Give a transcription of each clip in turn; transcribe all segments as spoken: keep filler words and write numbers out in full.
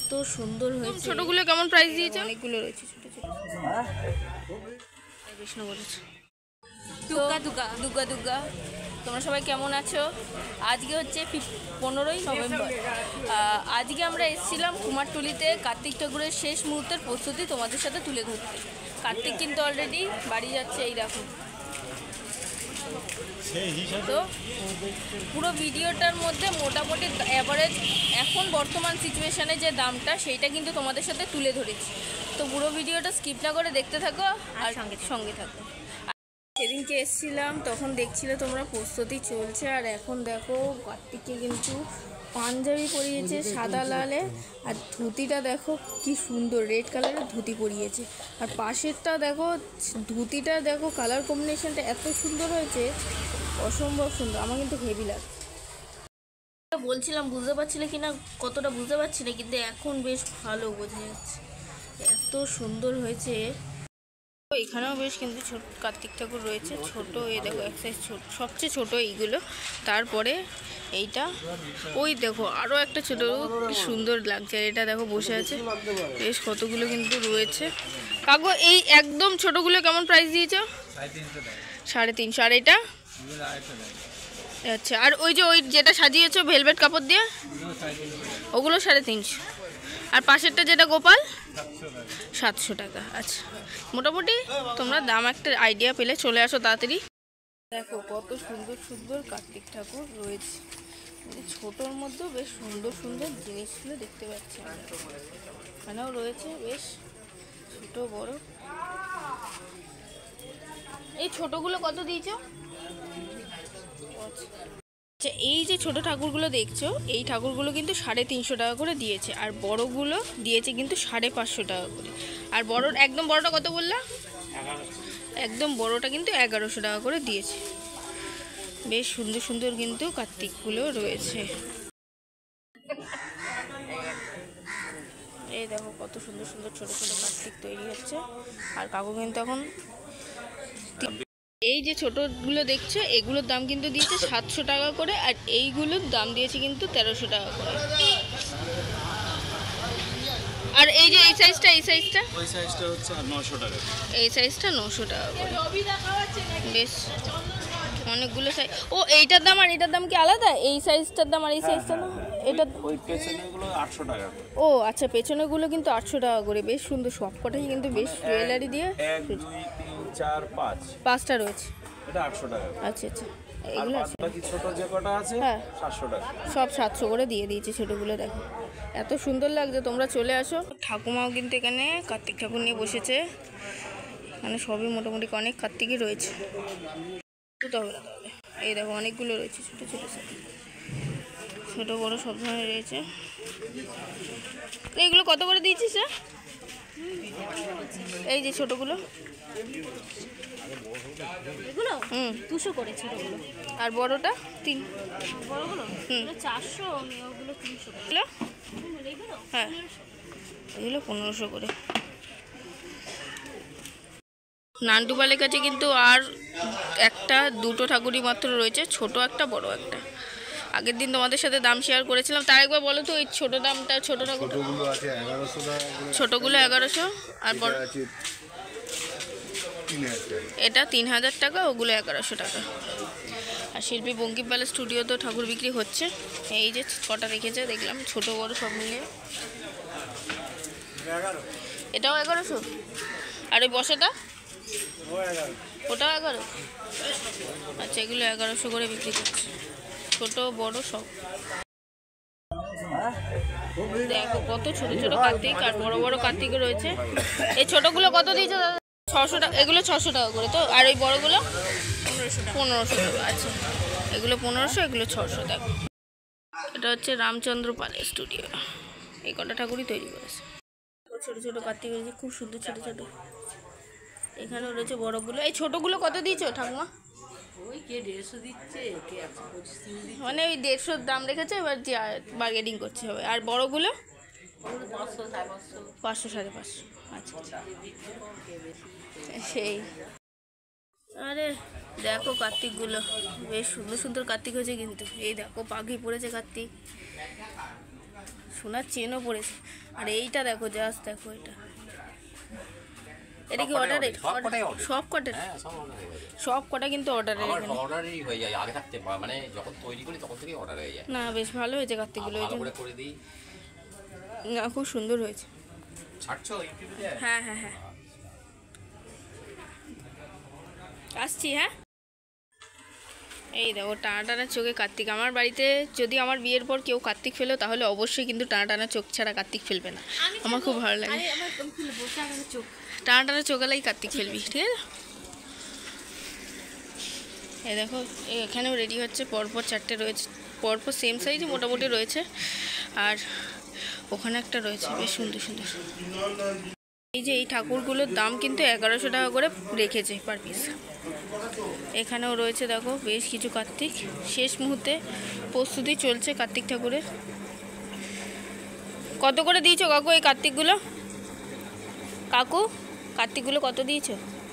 এত সুন্দর হয়েছে। ছোটগুলো কেমন প্রাইস দিয়েছে? অনেকগুলো রয়েছে ছোট ছোট। কৃষ্ণ বলেছে দুগা দুগা দুগা দুগা। তোমরা সবাই কেমন আছো? আজকে হচ্ছে পনেরোই নভেম্বর। আজকে আমরা এসেছিলাম কুমারটুলিতে কার্তিক ঠাকুরের শেষ মুহূর্তের প্রস্তুতি তোমাদের সাথে তুলে ধরতে। কার্তিক কিন্তু অলরেডি বাড়ি যাচ্ছে, এই দেখো। তো পুরো ভিডিওটার মধ্যে মোটামুটি অ্যাভারেজ এখন বর্তমান সিচুয়েশানে যে দামটা সেইটা কিন্তু তোমাদের সাথে তুলে ধরেছি। তো পুরো ভিডিওটা স্কিপ না করে দেখতে থাকো আর সঙ্গে সঙ্গে থাকো। সেদিনকে এসেছিলাম তখন দেখছিলে তোমরা প্রস্তুতি চলছে, আর এখন দেখো কার্তিককে কিন্তু পাঞ্জাবি পরিয়েছে সাদা লালে, আর ধুতিটা দেখো কি সুন্দর রেড কালারের ধুতি পরিয়েছে। আর পাশেরটা দেখো ধুতিটা দেখো কালার কম্বিনেশনটা এত সুন্দর হয়েছে, অসম্ভব সুন্দর। আমার কিন্তু হেভি লাগছে। বলছিলাম বুঝতে পারছিলে কি না, কতটা বুঝতে পারছি না, কিন্তু এখন বেশ ভালো বোঝা যাচ্ছে, এত সুন্দর হয়েছে। এখানেও বেশ কিন্তু ছোট কার্তিক ঠাকুর রয়েছে, ছোট। এই দেখো এক সাইজ ছোট, সবচেয়ে ছোট এইগুলো। তারপরে এইটা, ওই দেখো আরও একটা ছোট, কি সুন্দর লাগছে। আর এটা দেখো বসে আছে, বেশ কতগুলো কিন্তু রয়েছে। কাকু এই একদম ছোটগুলো কেমন প্রাইস দিয়েছো? সাড়ে তিনশো। আর এটা আচ্ছা, আর ওই যে ওই যেটা সাজিয়েছো ভেলভেট কাপড় দিয়ে, ওগুলো সাড়ে তিনশো। আর পাশেরটা যেটা গোপাল, সাতশো টাকা। আচ্ছা, মোটামুটি তোমরা দাম একটা আইডিয়া পেলে চলে আসো তাড়াতাড়ি। দেখো কত সুন্দর সুন্দর কার্তিক ঠাকুর রয়েছে, ছোটোর মধ্যেও বেশ সুন্দর সুন্দর জিনিসগুলো দেখতে পাচ্ছি। এখানেও রয়েছে বেশ ছোট বড়। এই ছোটগুলো কত দিয়েছো? আচ্ছা, এই যে ছোট ঠাকুরগুলো দেখছো, এই ঠাকুরগুলো কিন্তু সাড়ে তিনশো টাকা করে দিয়েছে, আর বড়গুলো দিয়েছে কিন্তু সাড়ে পাঁচশো টাকা করে। আর বড় একদম বড়টা কত বললা? একদম বড়টা কিন্তু এগারোশো টাকা করে দিয়েছে। বেশ সুন্দর সুন্দর কিন্তু কার্তিকগুলো রয়েছে। এই দেখো কত সুন্দর সুন্দর ছোট ছোট কার্তিক তৈরি হচ্ছে। আর কাকু কিন্তু এখন এই যে ছোটগুলো দেখছো, এগুলোর দাম কিন্তু দিয়েছে সাতশো টাকা করে, আর এইগুলোর দাম দিয়েছে কিন্তু তেরোশো টাকা করে। আর এই যে এই সাইজটা, এই সাইজটা ওই সাইজটা হচ্ছে নশো টাকা। এই সাইজটা নশো টাকা করে। বেশ অনেকগুলো সাইজ। ও এইটার দাম আর এটার দাম কি আলাদা? এই সাইজটার দাম আর এই সাইজটার দাম? এটা ওই পেছনেগুলো আটশো টাকা করে। ও আচ্ছা, পেছনেগুলো কিন্তু আটশো টাকা করে। বেশ সুন্দর, সবকটাই কিন্তু বেশ জুয়েলারি দিয়ে। এক দুই তিন চার পাঁচ, পাঁচটা রয়েছে, এটা আটশো টাকা। আচ্ছা আচ্ছা, এগুলো আছে। বাকি ছোট যে কটা আছে হ্যাঁ সাতশো টাকা। সব সাতশো করে দিয়ে দিয়েছে ছোটোগুলো। দেখো এত সুন্দর লাগছে, তোমরা চলে আসো। ঠাকুমাও কিন্তু এখানে কার্তিক ঠাকুর নিয়ে বসেছে। এখানে সবই মোটামুটি অনেক কার্তিকই রয়েছে। তাহলে এই দেখো অনেকগুলো রয়েছে, ছোটো ছোটো ছোটো বড়ো সব ধরনের রয়েছে। এইগুলো কত করে দিয়েছিস? এই যে ছোটোগুলো, এগুলো হুম দুশো করে ছোটোগুলো। আর বড়টা তিন, বড়গুলো হুম চারশো, ওগুলো তিনশো। হ্যাঁ এগুলো পনেরোশো করে। নান্টুপালের কাছে কিন্তু আর একটা দুটো ঠাকুরই মাত্র রয়েছে, ছোট একটা বড় একটা। আগের দিন তোমাদের সাথে দাম শেয়ার করেছিলাম, তার একবার বলো তো এই ছোট দামটা। ছোট ঠাকুরগুলো আছে এগারোশো টাকা, ছোটোগুলো এগারোশো, আর বড় এটা তিন হাজার টাকা, ওগুলো এগারোশো টাকা। আর শিল্পী বঙ্কিম প্যালেস স্টুডিওতেও ঠাকুর বিক্রি হচ্ছে। এই যে কটা রেখেছে দেখলাম, ছোট বড় সব মিলে। এটাও এগারোশো। আর ওই বসাটা ওটাও এগারো। আচ্ছা, এগুলো এগারোশো করে বিক্রি করছে, ছোট বড় সব। দেখো কত ছোট ছোট কার্তিক আর বড় বড় কার্তিক রয়েছে। এই ছোটগুলো কত দিয়েছে দাদা? ছশো টাকা। এগুলো ছশো টাকা করে তো, আর ওই বড়গুলো পনেরোশো টাকা। পনেরোশো টাকা। আচ্ছা, এগুলো পনেরোশো, এগুলো ছশো। দেখো এটা হচ্ছে রামচন্দ্র পালের স্টুডিও, এই কটা ঠাকুরই তৈরি করেছে। ছোট ছোট কার্তিক রয়েছে, খুব সুন্দর ছোট ছোট। এখানেও রয়েছে বড়গুলো। এই ছোটগুলো কত দিয়েছো ঠাকুমা? ওই কে দেড়শো দিচ্ছে, কে একশো পঁচিশ দিচ্ছে, মানে ওই দেড়শোর দাম রেখেছে, এবার যে বার্গেনিং করছে হবে। আর বড়গুলো পাঁচশো সাড়ে পাঁচশো। পাঁচশো সাড়ে পাঁচশো। আচ্ছা সেই। আরে দেখো কার্তিকগুলো বেশ সুন্দর সুন্দর কার্তিক হয়েছে কিন্তু। এই দেখো পাখি পড়েছে কার্তিক, সোনার চেনও পড়েছে। আর এইটা দেখো, জাস্ট দেখো এটা, এটা কি অর্ডারের? সব কটা? হ্যাঁ সব অর্ডার হয়ে যায়। সব কটা কিন্তু অর্ডারের আমার এখানে। অর্ডারই হয়ে যায় আগে থাকতে, মানে যখন তৈরি করি তখন থেকেই অর্ডার হয়ে যায়। না বেশ ভালো হয়েছে কার্তিকগুলো, এই ভালো জন্য করে করে দিই। না খুব সুন্দর হয়েছে। ছাড়ছো ইউটিউবে? হ্যাঁ হ্যাঁ হ্যাঁ, আসছি। হ্যাঁ, এই দেখো টানা টানা চোখে কার্তিক। আমার বাড়িতে যদি আমার বিয়ের পর কেউ কার্তিক ফেলো তাহলে অবশ্যই কিন্তু টানা টানা চোখ ছাড়া কার্তিক ফেলবে না। আমার খুব ভালো লাগে টানা টানা চোখালাই কার্তিক ফেলবি, ঠিক আছে? এই দেখো এখানেও রেডি হচ্ছে, পরপর চারটে রয়েছে, পরপর সেম সাইজে মোটামুটি রয়েছে। আর ওখানে একটা রয়েছে বেশ সুন্দর সুন্দর। এই যে এই ঠাকুরগুলোর দাম কিন্তু এগারোশো টাকা করে রেখেছে পার পিস। এখানেও রয়েছে দেখো বেশ কিছু কার্তিক, শেষ মুহূর্তে প্রস্তুতি চলছে কার্তিক ঠাকুরের। কত করে দিয়েছো কাকু এই কার্তিকগুলো? কাকু কার্তিকগুলো কত দিয়েছো?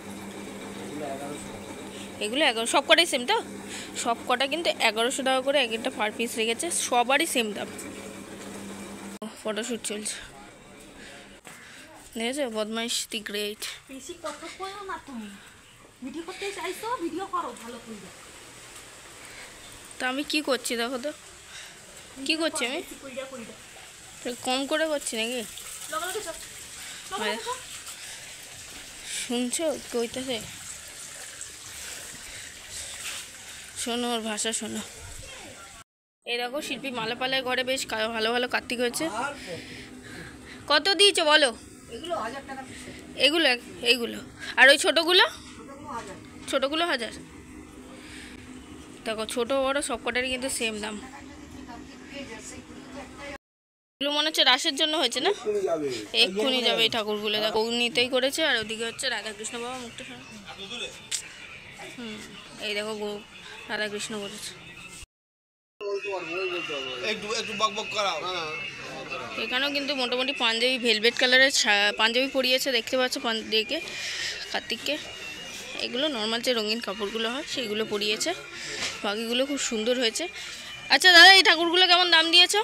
এগুলো এগারো, সব কটাই সেম তো? সব কটা কিন্তু এগারোশো টাকা করে এক একটা পার পিস রেখেছে, সবারই সেম দাম। ফটোশ্যুট চলছে, দেখেছো? বদমাইশ দি গ্রেট। বেশি কথা কইও না, তুমি ভিডিও করতে চাইছো ভিডিও করো ভালো করে। তা আমি কি করছি দেখো তো, কি করছি আমি? কইরা কইরা তো কম করে করছি নাকি? লগা লগা চল লগা আরে, লগা। শুনছো কইতেছে? শোনো ওর ভাষা শোনো। এই দেখো শিল্পী মালাপালায় ঘরে বেশ কা- ভালো ভালো কার্তিক হয়েছে। কত দিয়েছো বলো? এগুলো হাজার টাকা পিস। এগুলো এইগুলো আর ওই ছোটোগুলো? ছোটোগুলো হাজার। দেখো ছোটো বড়ো সব কটারই কিন্তু সেম দাম। এগুলো মনে হচ্ছে রাসের জন্য হয়েছে না? এক্ষুনি যাবে এই ঠাকুরগুলো। দেখো নিতেই করেছে, আর ওদিকে হচ্ছে রাধাকৃষ্ণ বাবা মুখটা শোনো। হুম, এই দেখো গো- রাধাকৃষ্ণ বলেছে। একটু একটু বক বক করাও। এখানেও কিন্তু মোটামুটি পাঞ্জাবি ভেলভেট কালারের শা- পাঞ্জাবি পরিয়েছে, দেখতে পাচ্ছ পাঞ্জাবিকে কার্তিককে। এগুলো নর্মাল যে রঙিন কাপড়গুলো হয় সেইগুলো পরিয়েছে, বাকিগুলো খুব সুন্দর হয়েছে। আচ্ছা দাদা এই ঠাকুরগুলো কেমন দাম দিয়েছো?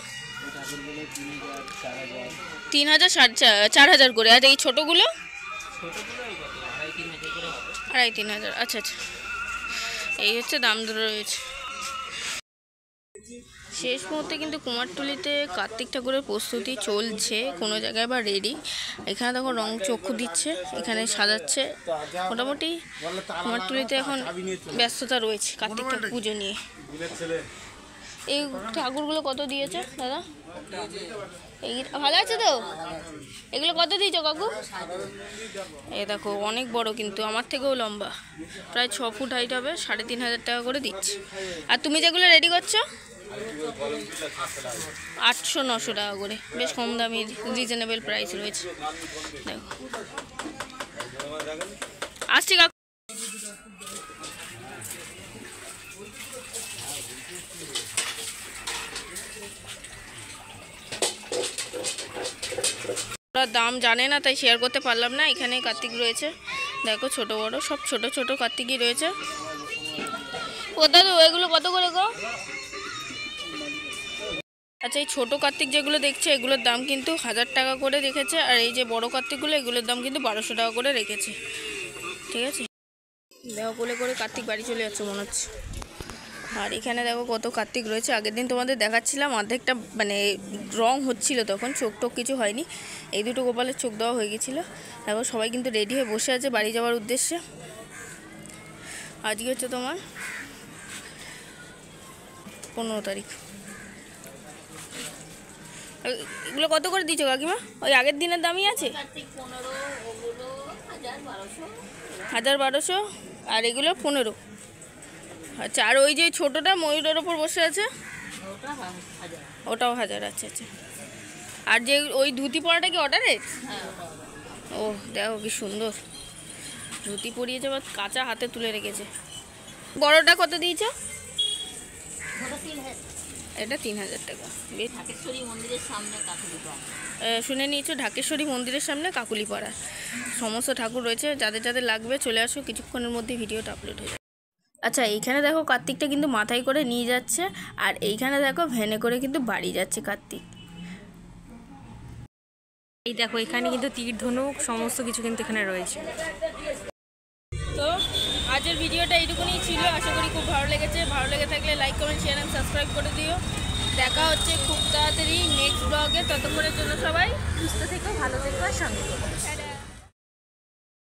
তিন হাজার সাড়ে চার চার হাজার করে। আর এই ছোটোগুলো? আড়াই তিন হাজার। আচ্ছা আচ্ছা, এই হচ্ছে দাম ধরে রয়েছে। শেষ মুহূর্তে কিন্তু কুমারটুলিতে কার্তিক ঠাকুরের প্রস্তুতি চলছে, কোনো জায়গায় বা রেডি। এখানে দেখো রং চক্ষু দিচ্ছে, এখানে সাজাচ্ছে। মোটামুটি কুমারটুলিতে এখন ব্যস্ততা রয়েছে কার্তিক ঠাকুর পুজো নিয়ে। এই ঠাকুরগুলো কত দিয়েছে দাদা? এই ভালো আছে তো? এগুলো কত দিয়েছো কাকু? এই দেখো অনেক বড়, কিন্তু আমার থেকেও লম্বা, প্রায় ছ ফুট হাইট হবে। সাড়ে তিন হাজার টাকা করে দিচ্ছে। আর তুমি যেগুলো রেডি করছো? আটশো নশো টাকা করে, বেশ কম দামি, রিজনেবল প্রাইস রয়েছে। দেখো আসছি কাকু। ওরা দাম জানে না তাই শেয়ার করতে পারলাম না। এখানে কার্তিক রয়েছে দেখো, ছোট বড় সব ছোট ছোট কার্তিকই রয়েছে। ও দাদু এগুলো কত করে গো? আচ্ছা এই ছোটো কার্তিক যেগুলো দেখছে এগুলোর দাম কিন্তু হাজার টাকা করে রেখেছে, আর এই যে বড় কার্তিকগুলো এগুলোর দাম কিন্তু বারোশো টাকা করে রেখেছে, ঠিক আছে? দেখো কোলে করে কার্তিক বাড়ি চলে যাচ্ছে মনে হচ্ছে। আর এখানে দেখো কত কার্তিক রয়েছে। আগের দিন তোমাদের দেখাচ্ছিলাম, অর্ধেকটা মানে রং হচ্ছিল, তখন চোখ টোক কিছু হয়নি। এই দুটো গোপালের চোখ দেওয়া হয়ে গেছিলো। দেখো সবাই কিন্তু রেডি হয়ে বসে আছে বাড়ি যাওয়ার উদ্দেশ্যে। আজকে হচ্ছে তোমার পনেরো তারিখ। এগুলো কত করে দিচ্ছ কাকিমা? ওই আগের দিনের দামই আছে, হাজার বারোশো, আর এগুলো পনেরো। আচ্ছা, আর ওই যে ছোটোটা ময়ূরের ওপর বসে আছে ওটাও হাজার। আচ্ছা আচ্ছা, আর যে ওই ধুতি পরাটা কি অর্ডারের? ও দেখো কি সুন্দর ধুতি পরিয়েছে, বা কাঁচা হাতে তুলে রেখেছে। বড়টা কত দিয়েছ? এটা তিন হাজার টাকা। ঢাকেশ্বরী মন্দিরের সামনে কাকুলিপাড়া। শুনে নিয়েছো ঢাকেশ্বরী মন্দিরের সামনে কাকুলিপাড়া। সমস্ত ঠাকুর রয়েছে, যাদের যাদের লাগবে চলে আসো, কিছুক্ষণের মধ্যে ভিডিওটা আপলোড হয়ে যাবে। আচ্ছা এইখানে দেখো কার্তিকটা কিন্তু মাথায় করে নিয়ে যাচ্ছে, আর এইখানে দেখো ভ্যানে করে কিন্তু বাড়ি যাচ্ছে কার্তিক। এই দেখো এখানে কিন্তু তীর ধনুক সমস্ত কিছু কিন্তু এখানে রয়েছে। তো আজকের ভিডিওটা এইটুকুনি ছিল, আশা করি খুব ভালো লেগেছে। ভালো লেগে থাকলে like comment share and subscribe করে দিও। দেখা হচ্ছে খুব তাড়াতাড়ি নেক্সট ব্লগে। ততক্ষণের জন্য সবাই সুস্থ থেকো, ভালো থেকো আর সঙ্গে থেকো।